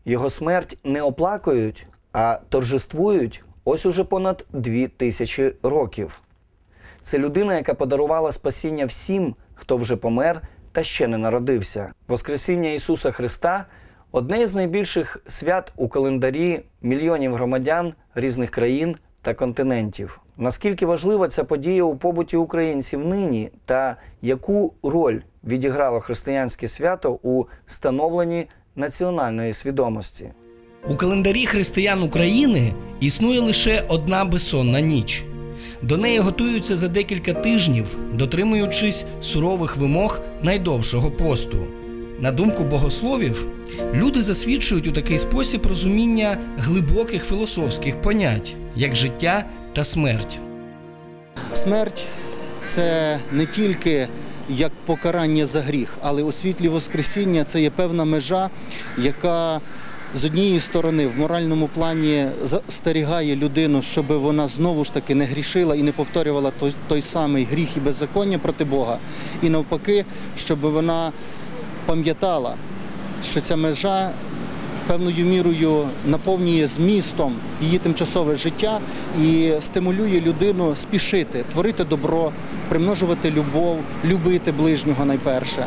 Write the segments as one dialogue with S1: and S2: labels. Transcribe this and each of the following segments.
S1: Його смерть не оплакують, а торжествують ось уже понад 2000 років. Це людина, яка подарувала спасіння всім, хто вже помер та ще не народився. Воскресіння Ісуса Христа – одне із найбільших свят у календарі мільйонів громадян різних країн та континентів. Наскільки важлива ця подія у побуті українців нині та яку роль відіграло християнське свято у становленні національної свідомості?
S2: У календарі християн України існує лише одна безсонна ніч. До неї готуються за декілька тижнів, дотримуючись сурових вимог найдовшого посту. На думку богословів, люди засвідчують у такий спосіб розуміння глибоких філософських понять, як життя та смерть.
S3: Смерть – це не тільки як покарання за гріх, але у світлі Воскресіння це є певна межа, яка з однієї сторони в моральному плані застерігає людину, щоб вона знову ж таки не грішила і не повторювала той самий гріх і беззаконня проти Бога. І навпаки, щоб вона пам'ятала, що ця межа певною мірою наповнює змістом її тимчасове життя і стимулює людину спішити, творити добро, примножувати любов, любити ближнього найперше.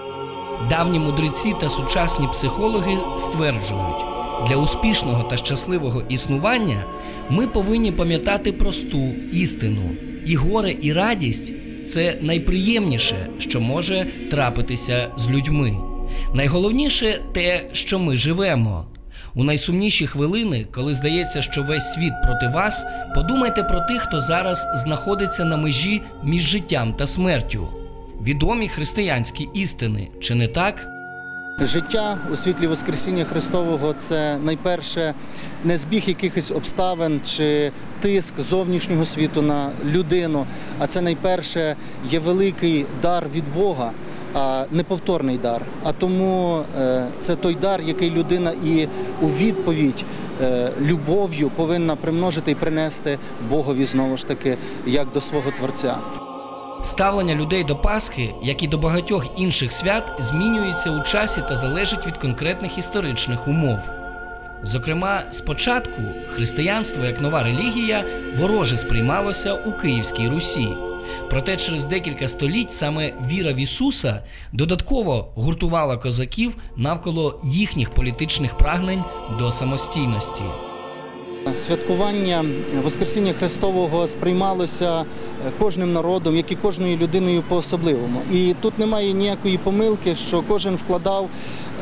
S2: Давні мудреці та сучасні психологи стверджують, для успішного та щасливого існування ми повинні пам'ятати просту істину. І горе, і радість – це найприємніше, що може трапитися з людьми. Найголовніше – те, що ми живемо. У найсумніші хвилини, коли здається, що весь світ проти вас, подумайте про тих, хто зараз знаходиться на межі між життям та смертю. Відомі християнські істини, чи не так?
S3: Життя у світлі Воскресіння Христового – це найперше не збіг якихось обставин чи тиск зовнішнього світу на людину, а це найперше є великий дар від Бога, а неповторний дар. А тому це той дар, який людина і у відповідь любов'ю повинна примножити і принести Богові знову ж таки, як до свого Творця.
S2: Ставлення людей до Пасхи, як і до багатьох інших свят, змінюється у часі та залежить від конкретних історичних умов. Зокрема, спочатку християнство як нова релігія вороже сприймалося у Київській Русі. Проте через декілька століть саме віра в Ісуса додатково гуртувала козаків навколо їхніх політичних прагнень до самостійності.
S3: Святкування Воскресіння Христового сприймалося кожним народом, як і кожною людиною по-особливому. І тут немає ніякої помилки, що кожен вкладав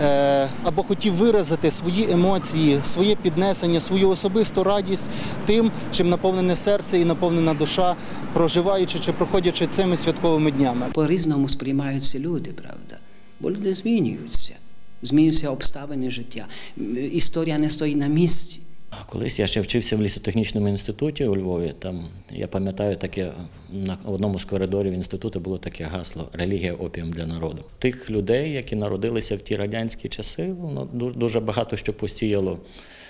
S3: або хотів виразити свої емоції, своє піднесення, свою особисту радість тим, чим наповнене серце і наповнена душа, проживаючи чи проходячи цими святковими днями.
S4: По-різному сприймаються люди, правда, бо люди змінюються. Змінюються обставини життя. Історія не стоїть на місці.
S5: Колись я ще вчився в лісотехнічному інституті у Львові. Там, я пам'ятаю, таке, на одному з коридорів інституту було таке гасло «Релігія – опіум для народу». Тих людей, які народилися в ті радянські часи, воно дуже багато що посіяло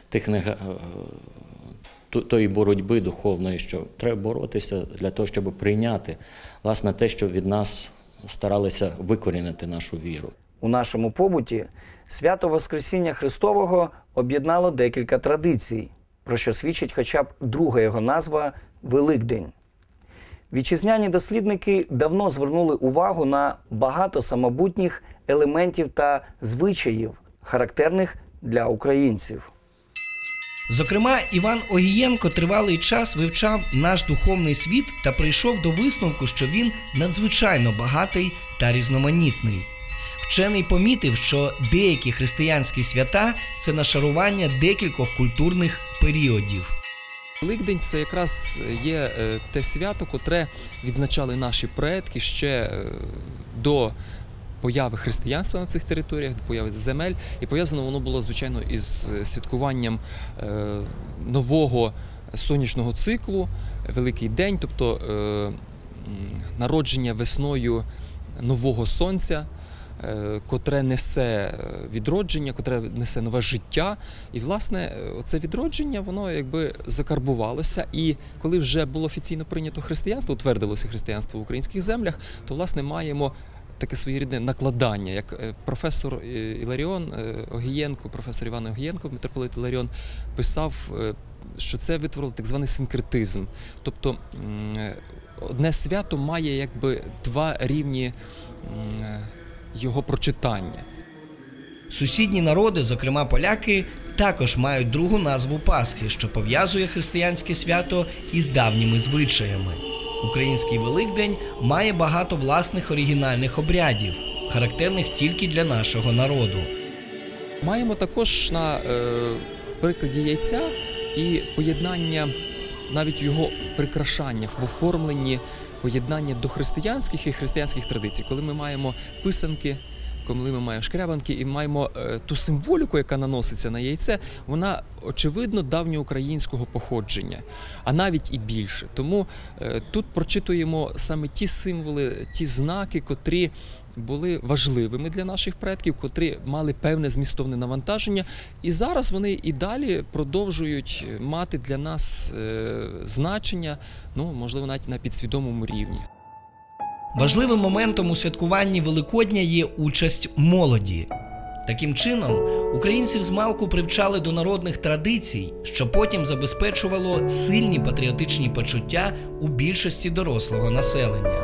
S5: тої боротьби духовної, що треба боротися для того, щоб прийняти, власне, те, що від нас старалися викорінити нашу віру.
S1: У нашому побуті свято Воскресіння Христового об'єднало декілька традицій, про що свідчить хоча б друга його назва – Великдень. Вітчизняні дослідники давно звернули увагу на багато самобутніх елементів та звичаїв, характерних для українців.
S2: Зокрема, Іван Огієнко тривалий час вивчав наш духовний світ та прийшов до висновку, що він надзвичайно багатий та різноманітний. Вчений помітив, що деякі християнські свята – це нашарування декількох культурних періодів.
S6: Великдень – це якраз є те свято, котре відзначали наші предки ще до появи християнства на цих територіях, до появи земель. І пов'язано воно було, звичайно, із святкуванням нового сонячного циклу, Великий день, тобто народження весною нового сонця, котре несе відродження, котре несе нове життя. І, власне, це відродження, воно якби закарбувалося. І коли вже було офіційно прийнято християнство, утвердилося християнство в українських землях, то, власне, маємо таке своєрідне накладання, як професор Іларіон Огієнко, професор Іван Огієнко, митрополит Іларіон, писав, що це витворило так званий синкретизм. Тобто одне свято має якби два рівні його прочитання.
S2: Сусідні народи, зокрема поляки, також мають другу назву Пасхи, що пов'язує християнське свято із давніми звичаями. Український Великдень має багато власних оригінальних обрядів, характерних тільки для нашого народу.
S6: Маємо також на прикладі яйця і поєднання, навіть його прикрашаннях, в оформленні поєднання до християнських і християнських традицій. Коли ми маємо писанки, коли ми маємо шкрябанки і маємо ту символіку, яка наноситься на яйце, вона, очевидно, давньоукраїнського походження, а навіть і більше. Тому тут прочитуємо саме ті символи, ті знаки, котрі були важливими для наших предків, котрі мали певне змістовне навантаження, і зараз вони і далі продовжують мати для нас значення, можливо, навіть на підсвідомому рівні.
S2: Важливим моментом у святкуванні Великодня є участь молоді. Таким чином, українців змалку привчали до народних традицій, що потім забезпечувало сильні патріотичні почуття у більшості дорослого населення.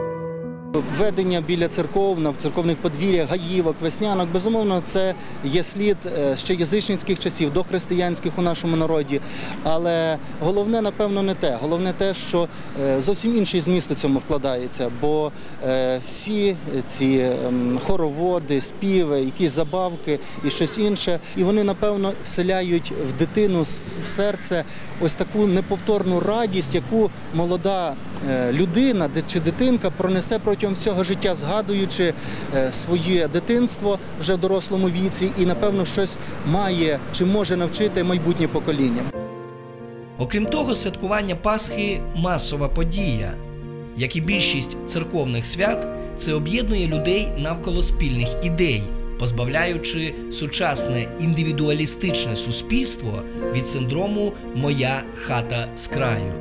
S3: Ведення біля церков, на церковних подвір'ях, гаївок, веснянок, безумовно, це є слід ще язичницьких часів, дохристиянських у нашому народі. Але головне, напевно, не те. Головне те, що зовсім інший зміст у цьому вкладається. Бо всі ці хороводи, співи, якісь забавки і щось інше, і вони, напевно, вселяють в дитину, в серце ось таку неповторну радість, яку молода людина чи дитинка пронесе протягом всього життя, згадуючи своє дитинство вже в дорослому віці і, напевно, щось має чи може навчити майбутнє покоління.
S2: Окрім того, святкування Пасхи – масова подія. Як і більшість церковних свят, це об'єднує людей навколо спільних ідей, позбавляючи сучасне індивідуалістичне суспільство від синдрому «моя хата з краю».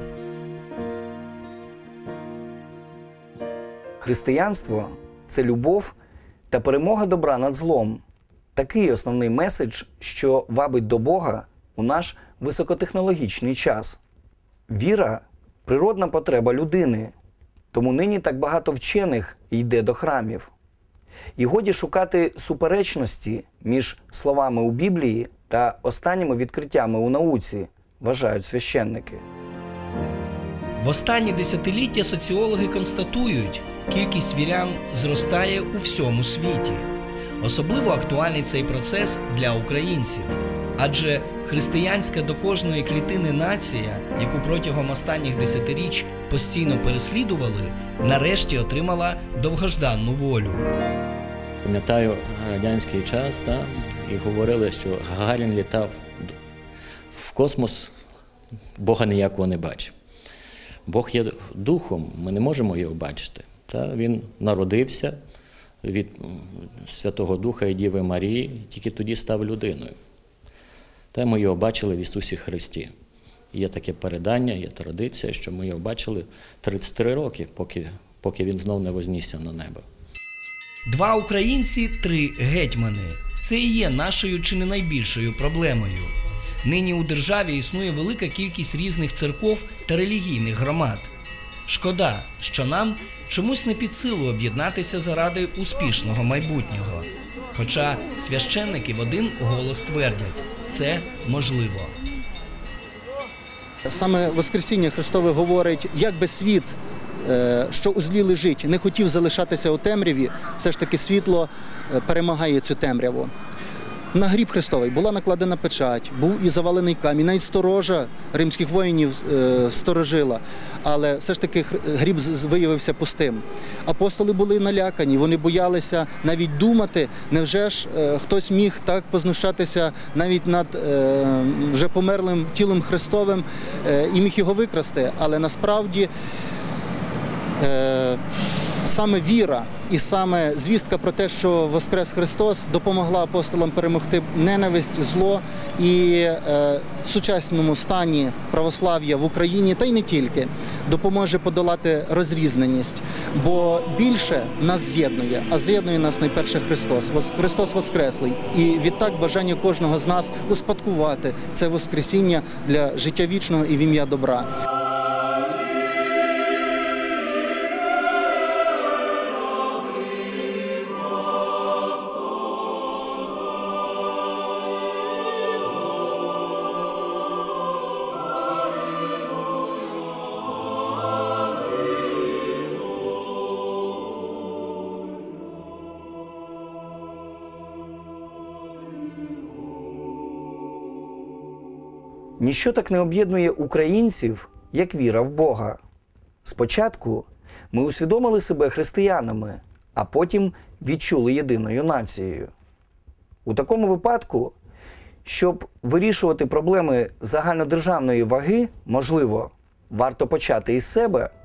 S1: Християнство – це любов та перемога добра над злом. Такий основний меседж, що вабить до Бога у наш високотехнологічний час. Віра – природна потреба людини, тому нині так багато вчених йде до храмів. І годі шукати суперечності між словами у Біблії та останніми відкриттями у науці, вважають священники.
S2: В останні десятиліття соціологи констатують, кількість вірян зростає у всьому світі. Особливо актуальний цей процес для українців. Адже християнська до кожної клітини нація, яку протягом останніх десятиріч постійно переслідували, нарешті отримала довгожданну волю.
S5: Пам'ятаю радянський час, і говорили, що Гагарін літав в космос, Бога ніякого не бачив. Бог є духом, ми не можемо його бачити. Він народився від Святого Духа і Діви Марії, тільки тоді став людиною. Та ми його бачили в Ісусі Христі. Є таке передання, є традиція, що ми його бачили 33 роки, поки він знов не вознісся на небо.
S2: Два українці, три гетьмани. Це і є нашою чи не найбільшою проблемою. Нині у державі існує велика кількість різних церков та релігійних громад. Шкода, що нам чомусь не під силу об'єднатися заради успішного майбутнього. Хоча священники в один голос твердять – це можливо.
S3: Саме Воскресіння Христове говорить, як би світ, що у злі лежить, не хотів залишатися у темряві, все ж таки світло перемагає цю темряву. На гріб Христовий була накладена печать, був і завалений камінь, навіть сторожа римських воїнів сторожила, але все ж таки гріб виявився пустим. Апостоли були налякані, вони боялися навіть думати, невже ж хтось міг так познущатися навіть над вже померлим тілом Христовим і міг його викрасти, але насправді саме віра І саме звістка про те, що воскрес Христос, допомогла апостолам перемогти ненависть, зло і в сучасному стані православ'я в Україні, та й не тільки, допоможе подолати розрізненість. Бо більше нас з'єднує, а з'єднує нас найперше Христос. Христос Воскреслий. І відтак бажання кожного з нас успадкувати це Воскресіння для життя вічного і в ім'я добра.
S1: Ніщо так не об'єднує українців, як віра в Бога. Спочатку ми усвідомили себе християнами, а потім відчули єдиною нацією. У такому випадку, щоб вирішувати проблеми загальнодержавної ваги, можливо, варто почати із себе